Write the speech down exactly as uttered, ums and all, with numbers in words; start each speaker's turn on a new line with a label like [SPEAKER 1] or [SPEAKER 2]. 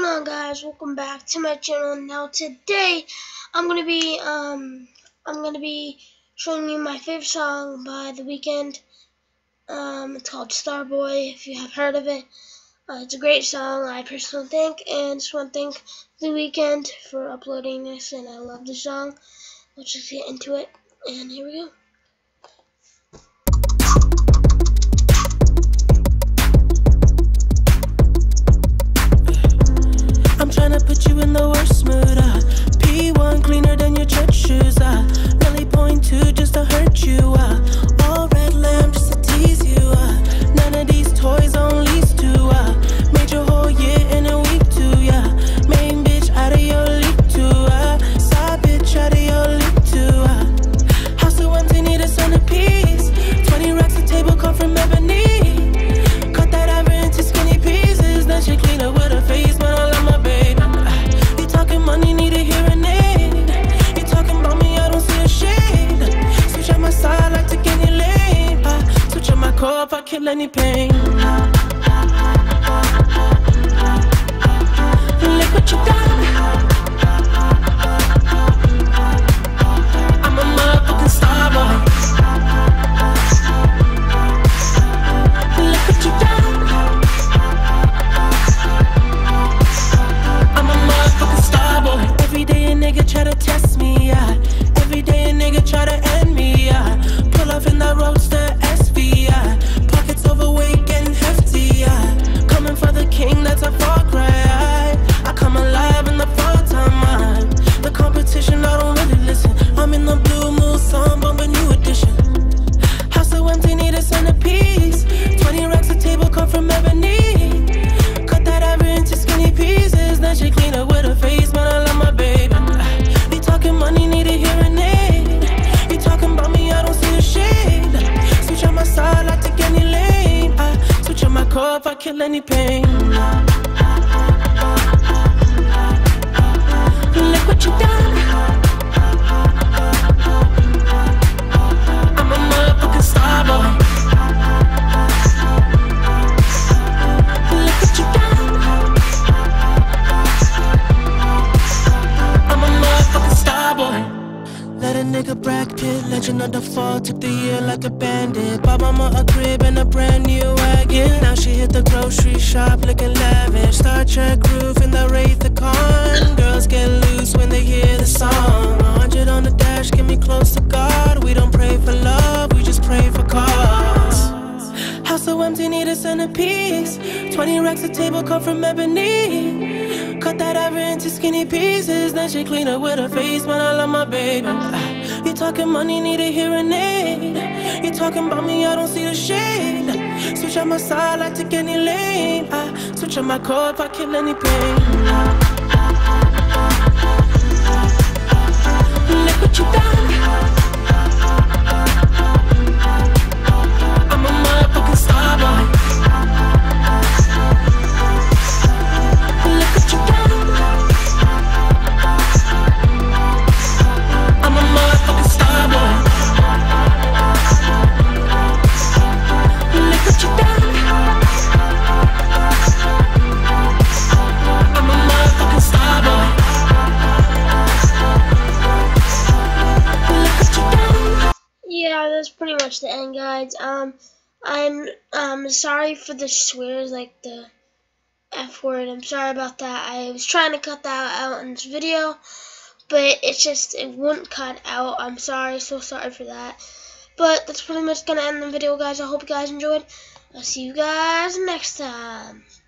[SPEAKER 1] on, guys? Welcome back to my channel. Now today I'm gonna be um I'm gonna be showing you my favorite song by The Weeknd. Um it's called Starboy, if you have heard of it. Uh, it's a great song, I personally think, and just want to thank The Weeknd for uploading this, and I love the song. Let's just get into it, and here we go.
[SPEAKER 2] I'm tryna put you in the worst mood, uh P one cleaner than your church shoes, uh Really point two just to hurt you, uh All red lamb just to tease you, uh None of these toys on lease to, uh Made your whole year in a week too, yeah Main bitch out of your league too, uh Side bitch out of your league too, uh House so empty, need a centerpiece. Twenty racks a table come from ebony. Cut that ever into skinny pieces. Then she clean up with her face, man, I love my baby. You talking money, need a hearing aid. You talking about me, I don't see a shade. Switch on my side, like take any lane. I switch on my core if I kill any pain. Look what you done. I'm a motherfucking star boy. Look what you done. I'm a motherfucking star boy. Every day a nigga try to test me, yeah. Every day a nigga try to end me, yeah. Pull off in that roadster S V, yeah. Pockets overweight, getting hefty, yeah. Coming for the king, that's a far cry. I come alive in the fall time, man. The competition, I don't really listen. I'm in the blue moon, song, bumping new edition. House so empty, need a centerpiece. Twenty racks a table come from ebony. Cut that ever into skinny pieces. Then she clean up with her face, man, I love my baby. You talking money, need a hearing aid. You talking about me, I don't see a shade. Switch on my side, I take any lane. I switch on my core if I kill any pain. Look what you done. I'm a motherfucking star boy. Look what you done. I'm a motherfucking star boy. Let a nigga Brad Pitt, legend of the fall, took the year like a bandit. Bought mama a crib and a brand new wagon. Now she hit the grocery shop looking lavish. Star Trek roof in the Wraith the Con. Girls get loose when they hear the song. A hundred on the dash, get me close to God. We don't pray for love, we just pray for cause. House so empty, need a centerpiece. Twenty racks a table come from ebony. Cut that ever into skinny pieces. Then she clean up with her face, man, I love my baby. You talking money, need a hearing aid. You talking about me, I don't see the shade. Switch on my side, I take any lane. I switch on my core if I kill any pain. Look what you done. I'm a motherfucking star boy. Look what you done. I'm a motherfucking star boy. Look what you done. I'm a motherfucking star boy. Look what you done.
[SPEAKER 1] Yeah, that's pretty much the end, guys. Um, I'm um sorry for the swears, like the F word. I'm sorry about that. I was trying to cut that out in this video, but it's just, it wouldn't cut out. I'm sorry, so sorry for that. But that's pretty much gonna end the video, guys. I hope you guys enjoyed. I'll see you guys next time.